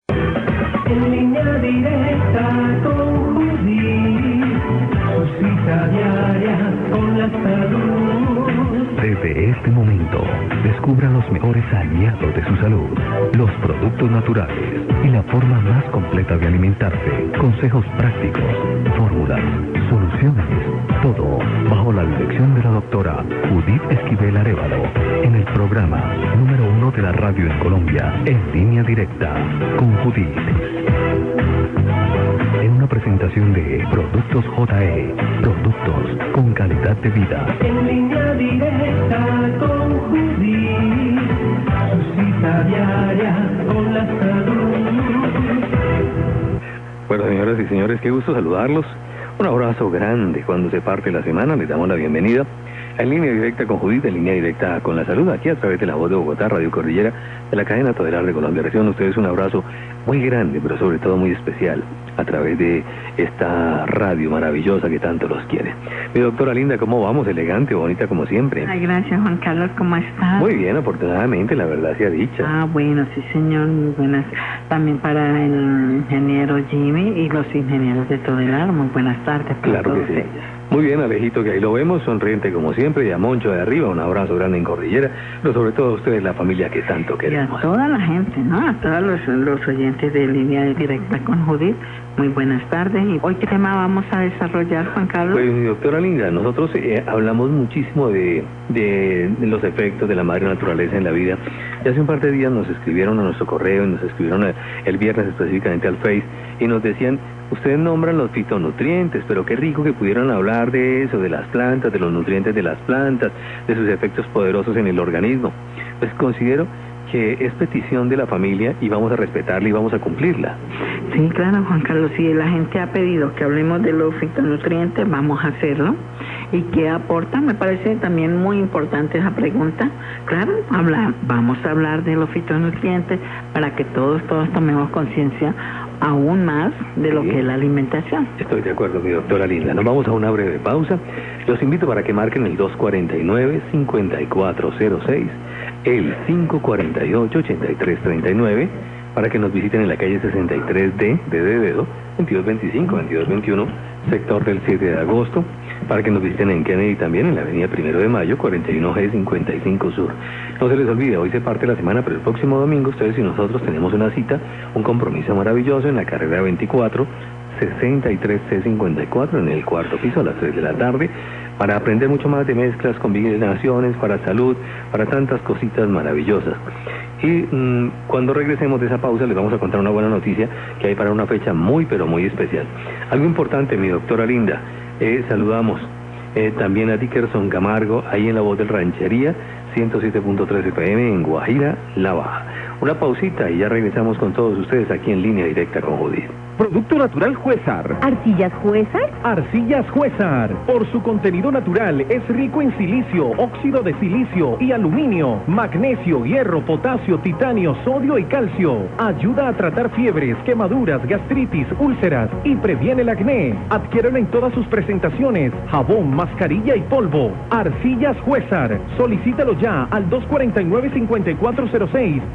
En línea directa con Judith, su cita diaria con la salud. Desde este momento, descubra los mejores aliados de su salud, los productos naturales y la forma más completa de alimentarse. Consejos prácticos, fórmulas, soluciones, todo bajo la dirección de la doctora Judith Esquivel Arévalo, en el programa número 1 de la radio en Colombia, En Línea Directa con Judith. En una presentación de Productos JE, productos con calidad de vida. En línea directa con Judith, su cita diaria con la salud. Bueno, señoras y señores, qué gusto saludarlos. Un abrazo grande cuando se parte la semana. Les damos la bienvenida En Línea Directa con Judith, En Línea Directa con la Salud, aquí a través de La Voz de Bogotá, Radio Cordillera, de la cadena Todelar de Colombia. Reciban ustedes un abrazo muy grande, pero sobre todo muy especial, a través de esta radio maravillosa que tanto los quiere. Mi doctora linda, ¿cómo vamos? Elegante, bonita como siempre. Ay, gracias, Juan Carlos, ¿cómo estás? Muy bien, afortunadamente, la verdad sea dicha. Ah, bueno, sí, señor, muy buenas. También para el ingeniero Jimmy y los ingenieros de Todelar, muy buenas tardes. Claro que sí. Ellos. Muy bien, Alejito, que ahí lo vemos, sonriente como siempre, y a Moncho de arriba, un abrazo grande en Cordillera, pero sobre todo a ustedes, la familia que tanto Y a queremos. toda la gente, ¿no? A todos los oyentes de Línea Directa con Judith, muy buenas tardes. ¿Y hoy qué tema vamos a desarrollar, Juan Carlos? Pues, mi doctora linda, nosotros hablamos muchísimo de los efectos de la madre naturaleza en la vida. Y hace un par de días nos escribieron a nuestro correo, y nos escribieron el viernes específicamente al Face, y nos decían, ustedes nombran los fitonutrientes, pero qué rico que pudieran hablar de eso, de las plantas, de los nutrientes de las plantas, de sus efectos poderosos en el organismo. Pues considero que es petición de la familia y vamos a respetarla y vamos a cumplirla. Sí, claro, Juan Carlos, si la gente ha pedido que hablemos de los fitonutrientes, vamos a hacerlo. ¿Y qué aportan? Me parece también muy importante esa pregunta. Claro, vamos a hablar de los fitonutrientes para que todos tomemos conciencia aún más de lo que es la alimentación. Estoy de acuerdo, mi doctora linda. Nos vamos a una breve pausa. Los invito para que marquen el 249-5406, el 548-8339, para que nos visiten en la calle 63D de Dedo, 2225-2221, sector del 7 de agosto, para que nos visiten en Kennedy también, en la avenida 1 de Mayo, 41G 55 Sur. No se les olvide, hoy se parte la semana, pero el próximo domingo ustedes y nosotros tenemos una cita, un compromiso maravilloso en la carrera 24, 63C54, en el cuarto piso a las 3 de la tarde, para aprender mucho más de mezclas, combinaciones, para salud, para tantas cositas maravillosas. Y cuando regresemos de esa pausa les vamos a contar una buena noticia que hay para una fecha muy pero muy especial. Algo importante, mi doctora linda, saludamos también a Dickerson Camargo, ahí en La Voz del Ranchería, 107.3 FM en Guajira, La Baja. Una pausita y ya regresamos con todos ustedes aquí en Línea Directa con Judith. Producto natural Juezar. ¿Arcillas Juezar? Arcillas Juezar. Por su contenido natural es rico en silicio, óxido de silicio y aluminio, magnesio, hierro, potasio, titanio, sodio y calcio. Ayuda a tratar fiebres, quemaduras, gastritis, úlceras y previene el acné. Adquiérelo en todas sus presentaciones: jabón, mascarilla y polvo. Arcillas Juezar. Solicítalo ya al 249-5406.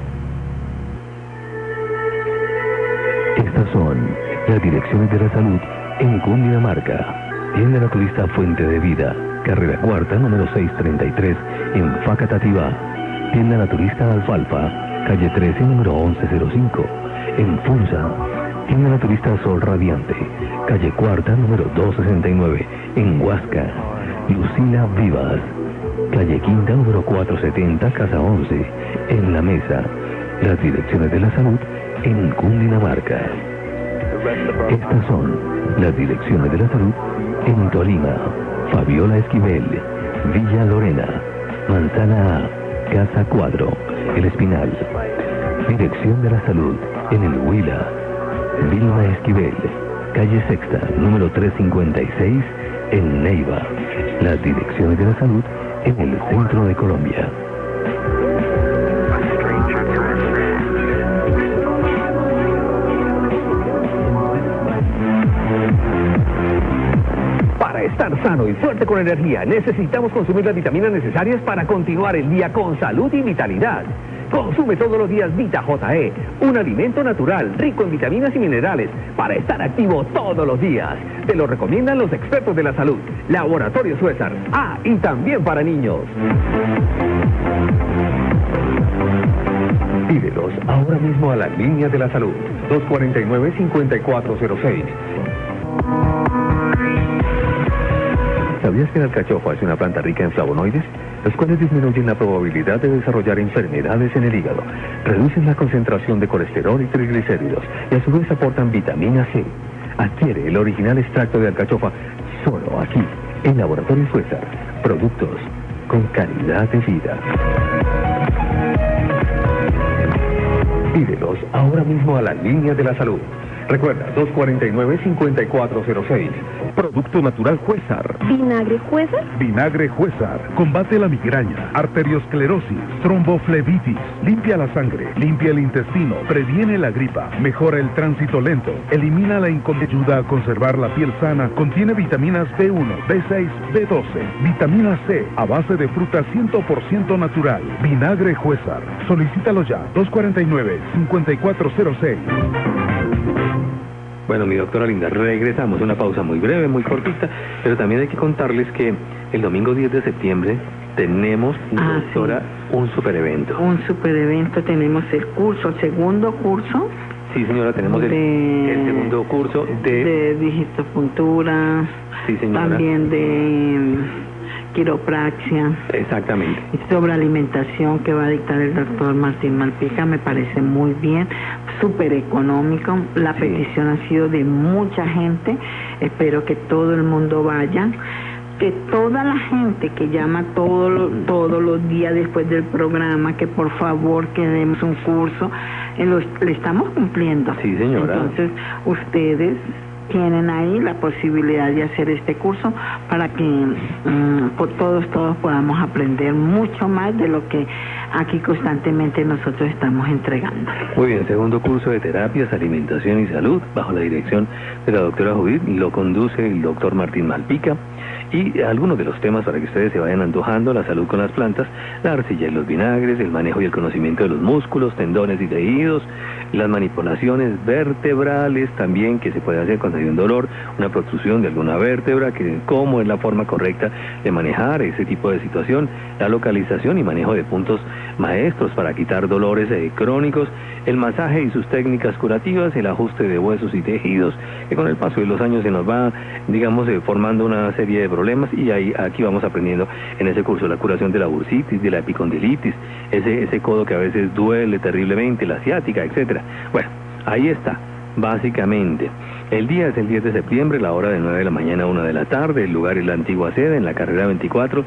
Estas son las direcciones de la salud en Cundinamarca. Tienda Naturista Fuente de Vida, carrera cuarta, número 633, en Facatativá. Tienda Naturista Alfalfa, calle 13, número 1105, en Funza. Tienda Naturista Sol Radiante, calle cuarta, número 269, en Huasca. Lucila Vivas, calle quinta, número 470, casa 11, en La Mesa. Las direcciones de la salud en Cundinamarca. Estas son las direcciones de la salud en Tolima, Fabiola Esquivel, Villa Lorena, Manzana A, Casa Cuadro, El Espinal. Dirección de la salud en el Huila, Vilma Esquivel, calle Sexta, número 356, en Neiva. Las direcciones de la salud en el centro de Colombia. Para estar sano y fuerte con energía, necesitamos consumir las vitaminas necesarias para continuar el día con salud y vitalidad. Consume todos los días Vita JE, un alimento natural rico en vitaminas y minerales para estar activo todos los días. Te lo recomiendan los expertos de la salud. Laboratorio Suezar. Ah, y también para niños. Pídelos ahora mismo a la línea de la salud. 249-5406. ¿Sabías que la alcachofa es una planta rica en flavonoides, los cuales disminuyen la probabilidad de desarrollar enfermedades en el hígado, reducen la concentración de colesterol y triglicéridos y a su vez aportan vitamina C? Adquiere el original extracto de alcachofa solo aquí, en Laboratorio Suezar. Productos con calidad de vida. Pídelos ahora mismo a la línea de la salud. Recuerda, 249-5406. Producto natural Juezar. ¿Vinagre Juezar? Vinagre Juezar. Combate la migraña, arteriosclerosis, tromboflebitis. Limpia la sangre, limpia el intestino, previene la gripa, mejora el tránsito lento, elimina la incomodidad, ayuda a conservar la piel sana. Contiene vitaminas B1, B6, B12, vitamina C, a base de fruta 100% natural. Vinagre Juezar. Solicítalo ya, 249-5406. Bueno, mi doctora linda, regresamos. Una pausa muy breve, muy cortita, pero también hay que contarles que el domingo 10 de septiembre tenemos, doctora, sí, un super evento. Un super evento, tenemos el curso, el segundo curso. Sí, señora, tenemos el segundo curso de digitopuntura. Sí, señora. También de quiropraxia. Exactamente. Y sobre alimentación que va a dictar el doctor Martín Malpica, me parece muy bien, súper económico. La petición ha sido de mucha gente, espero que todo el mundo vaya, que toda la gente que llama todos los días después del programa, que por favor que demos un curso, le estamos cumpliendo. Sí, señora. Entonces, ustedes tienen ahí la posibilidad de hacer este curso para que todos podamos aprender mucho más de lo que aquí constantemente nosotros estamos entregando. Muy bien, segundo curso de terapias, alimentación y salud, bajo la dirección de la doctora Judith, lo conduce el doctor Martín Malpica. Y algunos de los temas para que ustedes se vayan antojando: la salud con las plantas, la arcilla y los vinagres, el manejo y el conocimiento de los músculos, tendones y tejidos, las manipulaciones vertebrales también que se puede hacer cuando hay un dolor, una protrusión de alguna vértebra, que cómo es la forma correcta de manejar ese tipo de situación, la localización y manejo de puntos maestros para quitar dolores crónicos, el masaje y sus técnicas curativas, el ajuste de huesos y tejidos, que con el paso de los años se nos va, digamos, formando una serie de problemas, y aquí vamos aprendiendo en ese curso la curación de la bursitis, de la epicondilitis, ese codo que a veces duele terriblemente, la ciática, etcétera. Bueno, ahí está, básicamente. El día es el 10 de septiembre, la hora de 9 de la mañana a 1 de la tarde, el lugar es la antigua sede, en la carrera 24,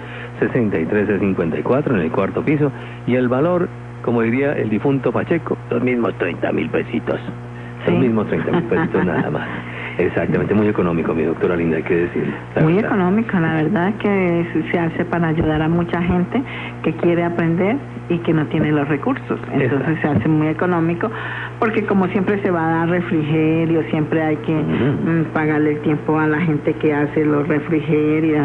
63C54, en el cuarto piso, y el valor, como diría el difunto Pacheco, los mismos 30,000 pesitos. Sí. Los mismos 30,000 pesitos nada más. Exactamente, muy económico, mi doctora linda, hay que decirle. Muy económico, la verdad que se hace para ayudar a mucha gente que quiere aprender y que no tiene los recursos. Entonces se hace muy económico, porque como siempre se va a dar refrigerio, siempre hay que pagarle el tiempo a la gente que hace los refrigerios,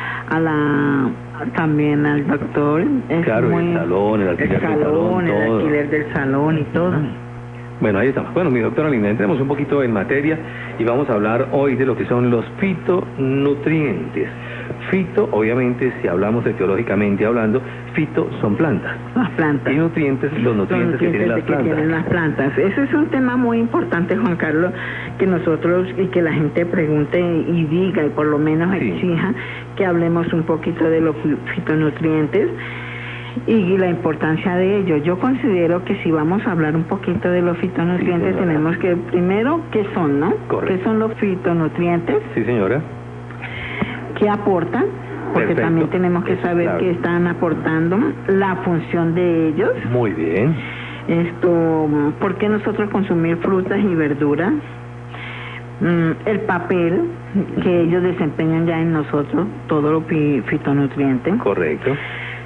también al doctor. Claro, el salón, el alquiler del salón, el alquiler del salón y todo. Bueno, ahí estamos. Bueno, mi doctora linda, entremos un poquito en materia y vamos a hablar hoy de lo que son los fitonutrientes. Fito, obviamente, si hablamos etiológicamente hablando, fito son plantas. Las plantas. Y nutrientes, los nutrientes que tienen las plantas. Ese es un tema muy importante, Juan Carlos, que nosotros y que la gente pregunte y diga y por lo menos exija que hablemos un poquito de los fitonutrientes y la importancia de ello. Yo considero que si vamos a hablar un poquito de los fitonutrientes, tenemos que, primero, ¿qué son, no? Correcto. ¿Qué son los fitonutrientes? Sí, señora. ¿Qué aportan? Porque Perfecto. también tenemos que saber qué están aportando, la función de ellos. Muy bien. ¿Por qué nosotros consumir frutas y verduras? El papel que ellos desempeñan ya en nosotros, todos los fitonutrientes. Correcto.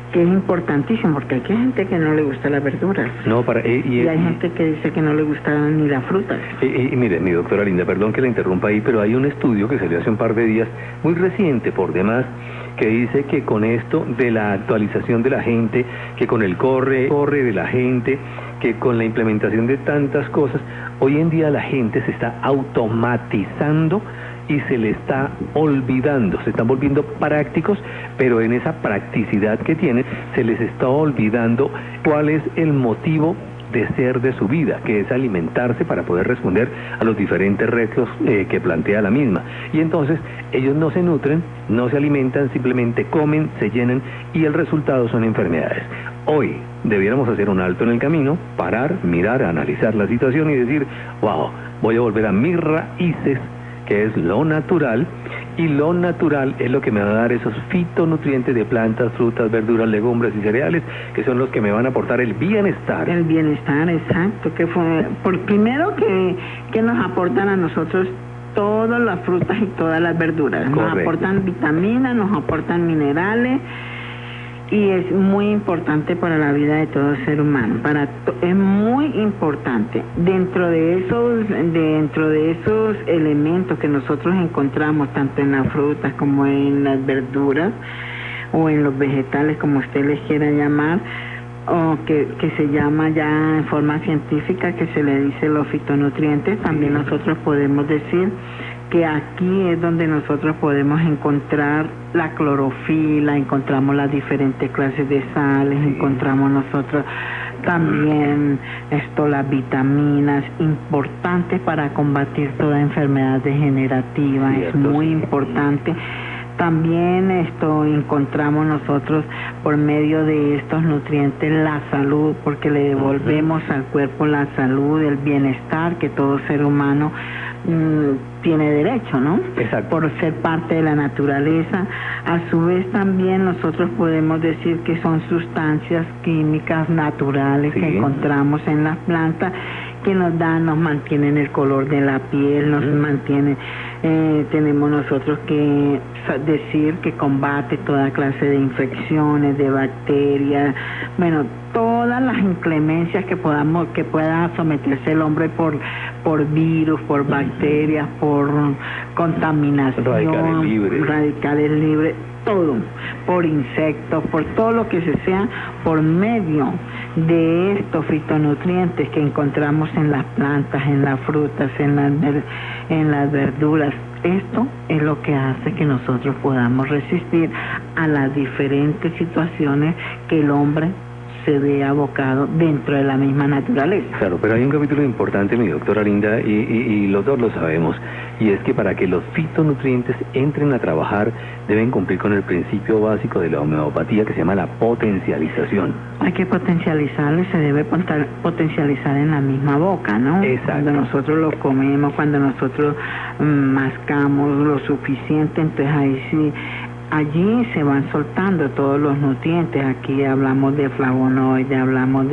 que es importantísimo, porque hay gente que no le gusta las verduras. No, y hay gente que dice que no le gustan ni las frutas. Y mire, mi doctora Linda, perdón que la interrumpa ahí, pero hay un estudio que salió hace un par de días, muy reciente por demás, que dice que con esto de la actualización de la gente, que con el corre de la gente, que con la implementación de tantas cosas, hoy en día la gente se está automatizando y se le está olvidando, se están volviendo prácticos, pero en esa practicidad que tienen se les está olvidando cuál es el motivo de ser de su vida, que es alimentarse para poder responder a los diferentes retos que plantea la misma. Y entonces ellos no se nutren, no se alimentan, simplemente comen, se llenan y el resultado son enfermedades. Hoy debiéramos hacer un alto en el camino, parar, mirar, analizar la situación y decir, wow, voy a volver a mis raíces, que es lo natural, y lo natural es lo que me va a dar esos fitonutrientes de plantas, frutas, verduras, legumbres y cereales, que son los que me van a aportar el bienestar. El bienestar, exacto, que fue, por primero que nos aportan a nosotros todas las frutas y todas las verduras. Correcto. Nos aportan vitaminas, nos aportan minerales, y es muy importante para la vida de todo ser humano. Es muy importante. Dentro de esos elementos que nosotros encontramos tanto en las frutas como en las verduras o en los vegetales, como usted les quiera llamar, o que se llama ya en forma científica, que se le dice los fitonutrientes, también nosotros podemos decir que aquí es donde nosotros podemos encontrar la clorofila, encontramos las diferentes clases de sales, encontramos nosotros también las vitaminas importantes para combatir toda enfermedad degenerativa, es muy importante. También encontramos nosotros por medio de estos nutrientes la salud, porque le devolvemos al cuerpo la salud, el bienestar que todo ser humano tiene derecho, ¿no? Exacto. Por ser parte de la naturaleza. A su vez también nosotros podemos decir que son sustancias químicas naturales que encontramos en las plantas, que nos mantienen el color de la piel, nos mantienen, tenemos nosotros que decir que combate toda clase de infecciones, de bacterias, bueno, todas las inclemencias que pueda someterse el hombre por virus, por bacterias, por contaminación, radicales libres, todo, por insectos, por todo lo que se sea, por medio de estos fitonutrientes que encontramos en las plantas, en las frutas, en las verduras. Esto es lo que hace que nosotros podamos resistir a las diferentes situaciones que el hombre se ve abocado dentro de la misma naturaleza. Claro, pero hay un capítulo importante, mi doctora Linda, y los dos lo sabemos, y es que para que los fitonutrientes entren a trabajar deben cumplir con el principio básico de la homeopatía, que se llama la potencialización. Hay que potencializarlo y se debe potencializar en la misma boca, ¿no? Exacto. Cuando nosotros lo comemos, cuando nosotros mascamos lo suficiente, entonces ahí sí, allí se van soltando todos los nutrientes. Aquí hablamos de flavonoides, hablamos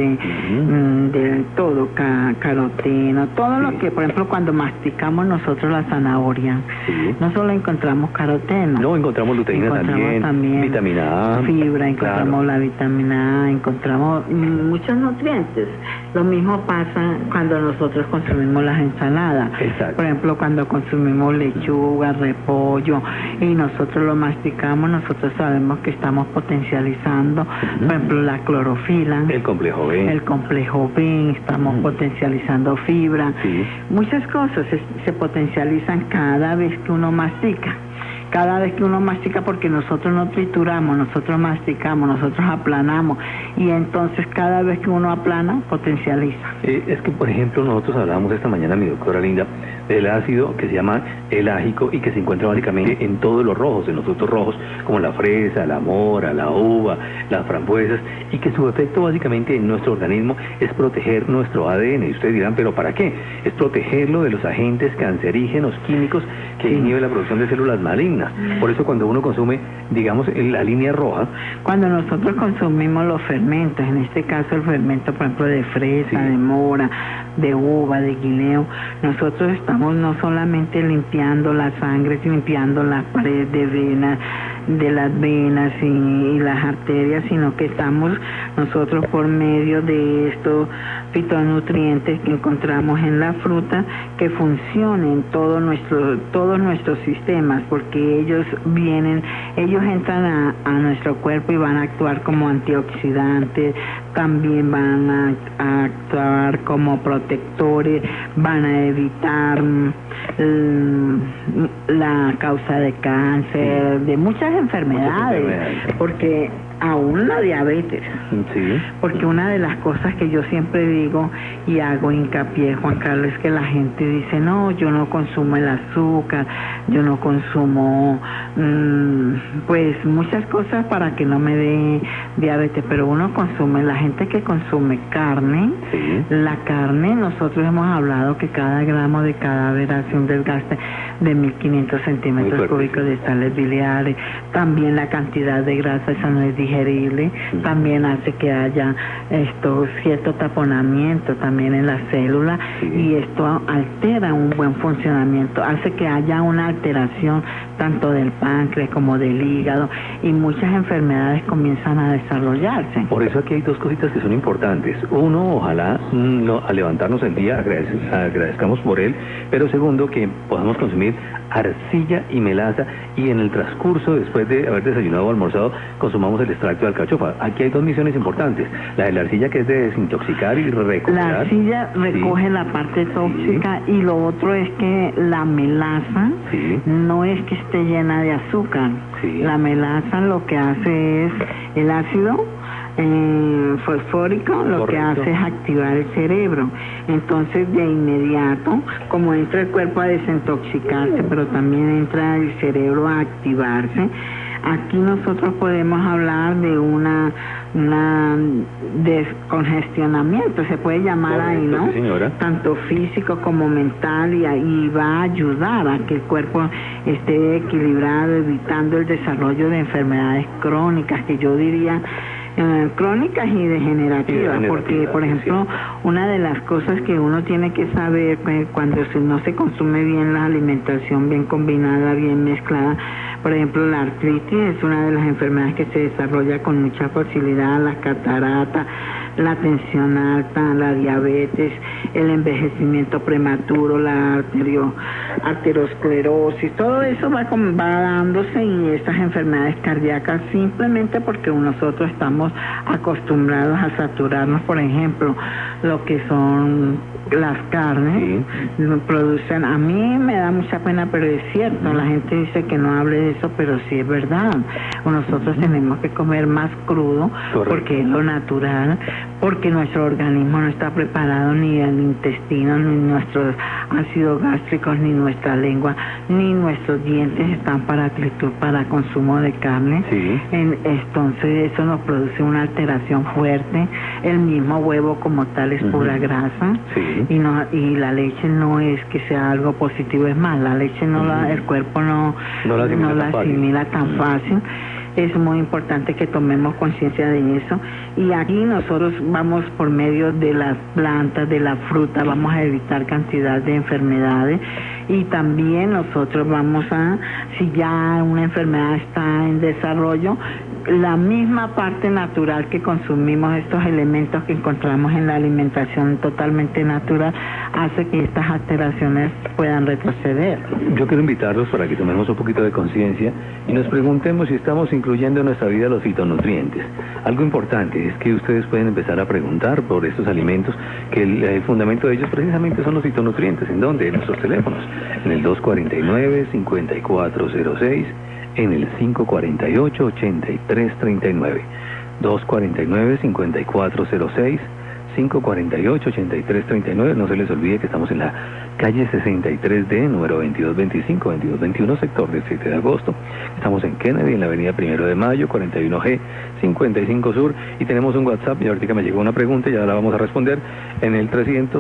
de todo, caroteno, todo lo que, por ejemplo, cuando masticamos nosotros la zanahoria, no solo encontramos caroteno, no, encontramos luteína también, vitamina A, fibra, encontramos la vitamina A, encontramos muchos nutrientes. Lo mismo pasa cuando nosotros consumimos las ensaladas. Exacto. Por ejemplo, cuando consumimos lechuga, repollo, y nosotros lo masticamos, nosotros sabemos que estamos potencializando, por ejemplo, la clorofila, el complejo B, estamos potencializando fibra, muchas cosas se potencializan cada vez que uno mastica. Cada vez que uno mastica, porque nosotros no trituramos, nosotros masticamos, nosotros aplanamos, y entonces cada vez que uno aplana, potencializa. Es que, por ejemplo, nosotros hablábamos esta mañana, mi doctora Linda, del ácido que se llama elágico y que se encuentra básicamente en todos los rojos, en los frutos rojos, como la fresa, la mora, la uva, las frambuesas, y que su efecto básicamente en nuestro organismo es proteger nuestro ADN. Y ustedes dirán, ¿pero para qué? Es protegerlo de los agentes cancerígenos, químicos, que inhiben la producción de células malignas. Por eso cuando uno consume, digamos, la línea roja... Cuando nosotros consumimos los fermentos, en este caso el fermento, por ejemplo, de fresa, de mora, de uva, de guineo, nosotros estamos no solamente limpiando la sangre, limpiando las paredes de venas, de las venas y las arterias, sino que estamos nosotros por medio de estos fitonutrientes que encontramos en la fruta que funcionen todos nuestros sistemas, porque ellos entran a nuestro cuerpo y van a actuar como antioxidantes, también van a actuar como protectores, van a evitar la causa de cáncer, de muchas enfermedades, porque aún la diabetes, sí. Porque una de las cosas que yo siempre digo y hago hincapié, Juan Carlos, es que la gente dice, no, yo no consumo el azúcar, yo no consumo pues muchas cosas para que no me dé diabetes, pero uno consume, la gente que consume carne, sí. La carne, nosotros hemos hablado que cada gramo de cadáver hace un desgaste de 1500 centímetros cúbicos de sales biliares, también la cantidad de grasa, esa no es digerible, también hace que haya cierto taponamiento también en la célula, y esto altera un buen funcionamiento, hace que haya una alteración tanto del páncreas como del hígado, y muchas enfermedades comienzan a desarrollarse. Por eso aquí hay dos cositas que son importantes. Uno, ojalá al levantarnos el día agradezcamos por él, pero segundo, que podamos consumir arcilla y melaza, y en el transcurso, después de haber desayunado o almorzado, consumamos el extracto de alcachofa. Aquí hay dos misiones importantes. La de la arcilla, que es de desintoxicar y recuperar. La arcilla recoge la parte tóxica, y lo otro es que la melaza no es que esté llena de azúcar. La melaza lo que hace es el ácido fosfórico, lo que hace es activar el cerebro. Entonces, de inmediato, como entra el cuerpo a desintoxicarse, pero también entra el cerebro a activarse, aquí nosotros podemos hablar de una descongestionamiento, se puede llamar ahí, ¿no? Sí, señora. Tanto físico como mental, y va a ayudar a que el cuerpo esté equilibrado, evitando el desarrollo de enfermedades crónicas, que yo diría crónicas y degenerativas, porque por ejemplo una de las cosas que uno tiene que saber cuando no se consume bien la alimentación, bien combinada, bien mezclada, por ejemplo la artritis es una de las enfermedades que se desarrolla con mucha facilidad, las cataratas, la tensión alta, la diabetes, el envejecimiento prematuro, la arteriosclerosis, todo eso va dándose, y estas enfermedades cardíacas simplemente porque nosotros estamos acostumbrados a saturarnos, por ejemplo, lo que son las carnes, producen, a mí me da mucha pena, pero es cierto, la gente dice que no hable de eso, pero sí es verdad. Nosotros tenemos que comer más crudo, porque es lo natural, porque nuestro organismo no está preparado, ni el intestino, ni nuestros ácidos gástricos, ni nuestra lengua, ni nuestros dientes están para consumo de carne. Entonces eso nos produce una alteración fuerte. El mismo huevo como tal es pura grasa, y la leche no es que sea algo positivo, es más, la leche el cuerpo no la asimila tan fácil. Es muy importante que tomemos conciencia de eso, y aquí nosotros vamos por medio de las plantas, de la fruta, vamos a evitar cantidad de enfermedades, y también nosotros vamos si ya una enfermedad está en desarrollo, la misma parte natural que consumimos, estos elementos que encontramos en la alimentación totalmente natural, hace que estas alteraciones puedan retroceder. Yo quiero invitarlos para que tomemos un poquito de conciencia y nos preguntemos si estamos incluyendo en nuestra vida los fitonutrientes. Algo importante es que ustedes pueden empezar a preguntar por estos alimentos, que el fundamento de ellos precisamente son los fitonutrientes. ¿En dónde? En nuestros teléfonos, en el 249-5406, en el 548-8339, 249-5406, 548-8339. No se les olvide que estamos en la calle 63D, número 2221, sector del 7 de agosto. Estamos en Kennedy, en la avenida 1 de Mayo, 41G, 55 Sur, y tenemos un WhatsApp, y ahorita me llegó una pregunta, ya la vamos a responder, en el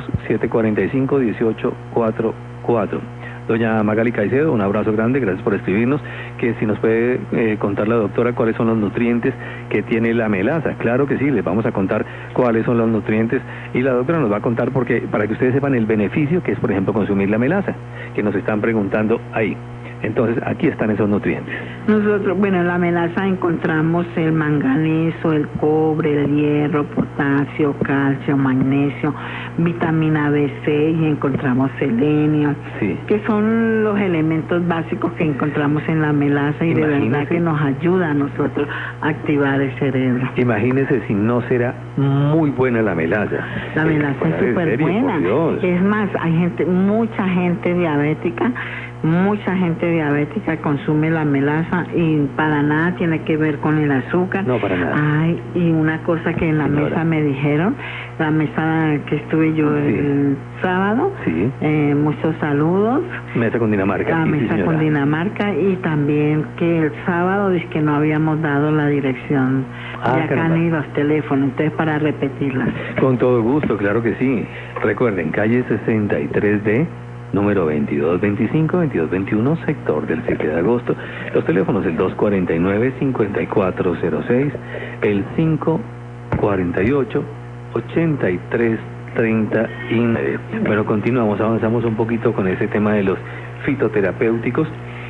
300-745-1844. Doña Magali Caicedo, un abrazo grande, gracias por escribirnos, que si nos puede contar la doctora cuáles son los nutrientes que tiene la melaza. Claro que sí, les vamos a contar cuáles son los nutrientes, y la doctora nos va a contar para que ustedes sepan el beneficio que es, por ejemplo, consumir la melaza, que nos están preguntando ahí. Entonces, aquí están esos nutrientes. Nosotros, bueno, en la melaza encontramos el manganeso, el cobre, el hierro, potasio, calcio, magnesio, vitamina B6 y encontramos selenio, Sí. que son los elementos básicos que encontramos en la melaza y de verdad Imagínese. que nos ayuda a nosotros a activar el cerebro. Imagínese si no será muy buena la melaza. La melaza Fuera es de súper serie, buena. por Dios. Es más, hay gente, mucha gente diabética consume la melaza y para nada tiene que ver con el azúcar. No, para nada. Ay, y una cosa que en la Señora. mesa me dijeron, la mesa que estuve yo Sí. el sábado, Sí. muchos saludos. Mesa con Dinamarca. La sí, sí, mesa señora. con Dinamarca y también que el sábado dice que no habíamos dado la dirección Ah, de acá caramba. ni los teléfonos, entonces para repetirla. Con todo gusto, claro que sí. Recuerden, calle 63D, número 2225-2221, sector del 7 de agosto. Los teléfonos, el 249-5406, el 548-8339. Bueno, continuamos, avanzamos un poquito con ese tema de los fitoterapéuticos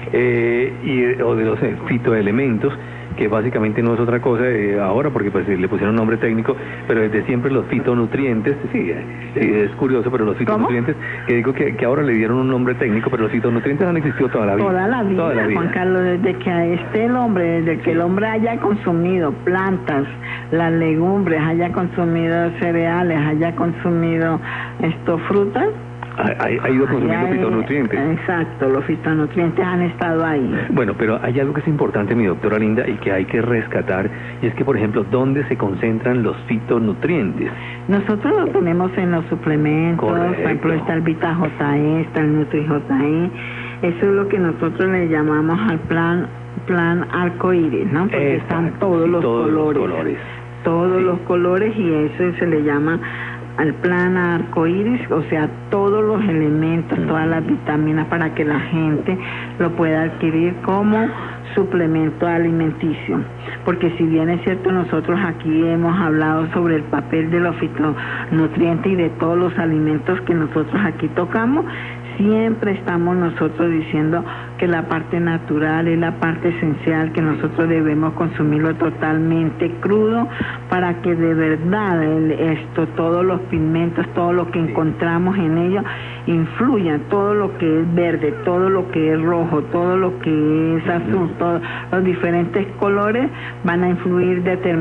o de los fitoelementos, que básicamente no es otra cosa ahora, porque pues le pusieron nombre técnico, pero desde siempre los fitonutrientes, sí, es curioso, pero los fitonutrientes, que digo que ahora le dieron un nombre técnico, pero los fitonutrientes han existido toda la vida. Toda la vida, Juan Carlos, desde que esté el hombre, desde que el hombre haya consumido plantas, las legumbres, haya consumido cereales, haya consumido frutas, Ha ido consumiendo fitonutrientes. Exacto, los fitonutrientes han estado ahí. Bueno, pero hay algo que es importante, mi doctora Linda, y que hay que rescatar, y es que, por ejemplo, ¿dónde se concentran los fitonutrientes? Nosotros lo tenemos en los suplementos, Correcto. por ejemplo está el Vita JE, está el Nutri JE, eso es lo que nosotros le llamamos al plan arcoíris, ¿no? Porque Exacto, están todos sí, los todos los colores. colores. Todos Sí. los colores y eso se le llama al plan arcoíris, o sea, todos los elementos, todas las vitaminas para que la gente lo pueda adquirir como suplemento alimenticio. Porque si bien es cierto, nosotros aquí hemos hablado sobre el papel de los fitonutrientes y de todos los alimentos que nosotros aquí tocamos, siempre estamos nosotros diciendo que la parte natural es la parte esencial, que nosotros debemos consumirlo totalmente crudo para que de verdad todos los pigmentos, todo lo que encontramos en ellos influya, todo lo que es verde, todo lo que es rojo, todo lo que es azul, todos los diferentes colores van a influir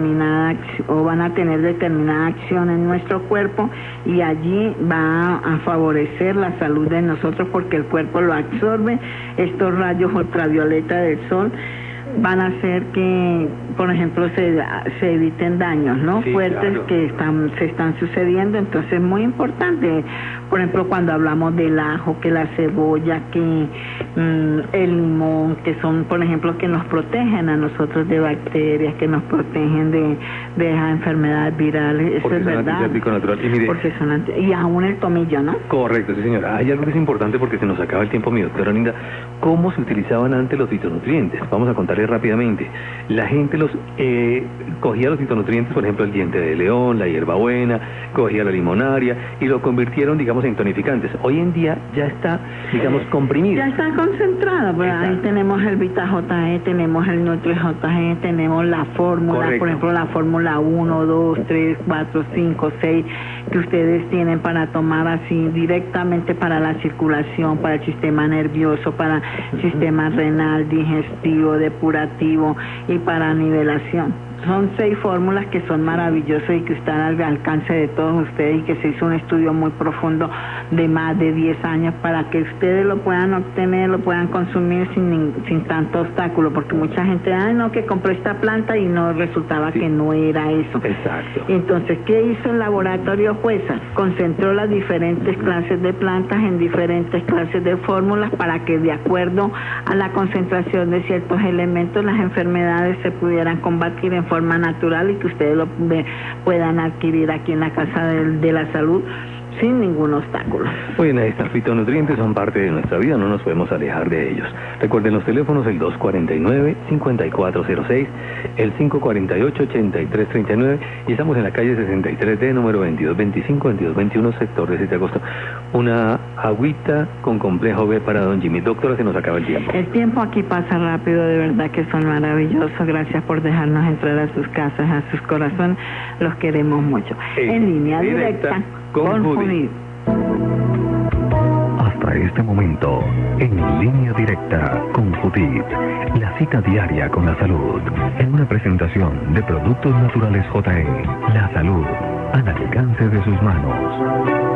van a tener determinada acción en nuestro cuerpo y allí va a favorecer la salud de nosotros porque el cuerpo lo absorbe. Estos rayos ultravioleta del sol van a hacer que, por ejemplo, se eviten daños, ¿no? Sí, fuertes, claro. que se están sucediendo. Entonces es muy importante, por ejemplo, cuando hablamos del ajo, que la cebolla, que el limón, que son, por ejemplo, que nos protegen a nosotros de bacterias, que nos protegen de esas enfermedades virales. Eso Porque es son verdad. antiséptico natural. Y mire, Porque son y aún el tomillo, ¿no? correcto, sí, señora. Hay algo que es importante porque se nos acaba el tiempo, mi doctora Linda. ¿Cómo se utilizaban antes los fitonutrientes? Vamos a contarles rápidamente. La gente cogía los fitonutrientes, por ejemplo, el diente de león, la hierbabuena, cogía la limonaria y lo convirtieron, digamos, en tonificantes. Hoy en día ya está, digamos, comprimido. Ya está concentrado, pues ahí Exacto. tenemos el Vita JE, tenemos el Nutri JE, tenemos la fórmula, Correcto. por ejemplo la fórmula 1, 2, 3, 4, 5, 6, que ustedes tienen para tomar así directamente para la circulación, para el sistema nervioso, para el sistema renal, digestivo, depurativo y para nivelación. Son 6 fórmulas que son maravillosas y que están al alcance de todos ustedes y que se hizo un estudio muy profundo de más de 10 años para que ustedes lo puedan obtener, lo puedan consumir sin tanto obstáculo, porque mucha gente, no, que compré esta planta y no resultaba Sí. que no era eso. Exacto. Entonces, ¿qué hizo el laboratorio Jueza? Concentró las diferentes clases de plantas en diferentes clases de fórmulas para que de acuerdo a la concentración de ciertos elementos las enfermedades se pudieran combatir en forma natural y que ustedes lo puedan adquirir aquí en la Casa de la Salud sin ningún obstáculo. Muy bien, ahí está. Fitonutrientes son parte de nuestra vida, no nos podemos alejar de ellos. Recuerden los teléfonos, el 249-5406, el 548-8339, y estamos en la calle 63D, número 2225, 2221, sector de 7 de agosto. Una agüita con complejo B para don Jimmy. Doctora, se nos acaba el tiempo. El tiempo aquí pasa rápido, de verdad que son maravillosos. Gracias por dejarnos entrar a sus casas, a sus corazones. Los queremos mucho. En línea directa con Judith. Hasta este momento, en línea directa con Judith, la cita diaria con la salud, en una presentación de Productos Naturales JE, la salud al alcance de sus manos.